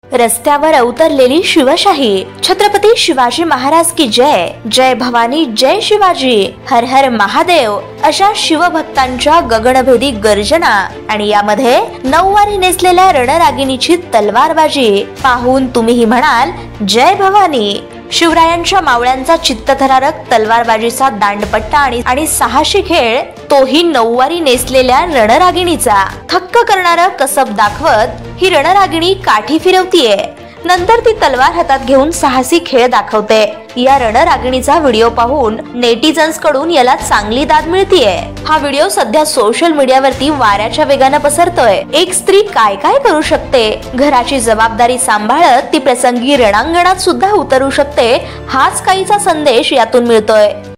रस्त्यावर अवतरलेली शिवशाही। छत्रपती शिवाजी महाराज की जय, जय भवानी, जय शिवाजी, हर हर महादेव अशा शिवभक्तांच्या गगनभेदी गर्जना आणि यामध्ये नऊवारी नेसलेल्या रणरागिणीची तलवारबाजी पाहून तुम्हीही म्हणाल जय भवानी। शिवरायांच्या मावळ्यांचा चित्तथरारक तलवारबाजीचा दांडपट्टा आणि साहसी खेळ, तोही नऊवारी नेसलेल्या रणरागिणीचा। थक्क करणारं कसब दाखवत ही रणरागिणी काठी फिरवतीये, नंतर ती तलवार हातात घेऊन साहसी खेळ दाखवते। या रणरागिणीचा व्हिडिओ पाहून नेटिझन्स कडून याला चांगली दाद मिळतीये। हा व्हिडिओ सध्या सोशल मीडियावरती वाऱ्याच्या वेगाने पसरतोय। एक स्त्री काय काय करू शकते, घराची जबाबदारी सांभाळत ती प्रसंगी रणांगणात सुद्धा उतरू शकते, हाच काहीचा संदेश यातून मिळतोय।